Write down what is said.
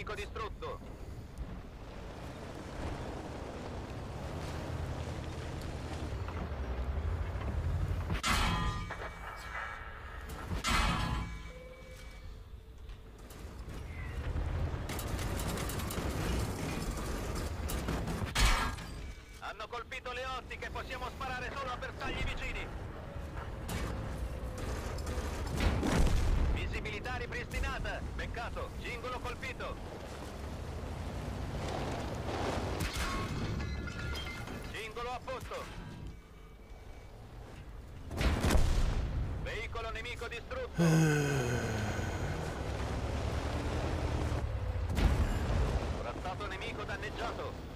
nemico distrutto. Hanno colpito le ottiche, possiamo sparare solo a bersagli vicini. Visibilità ripristinata. Beccato, cingolo colpito. Cingolo a posto. Veicolo nemico distrutto. Corazzato nemico danneggiato.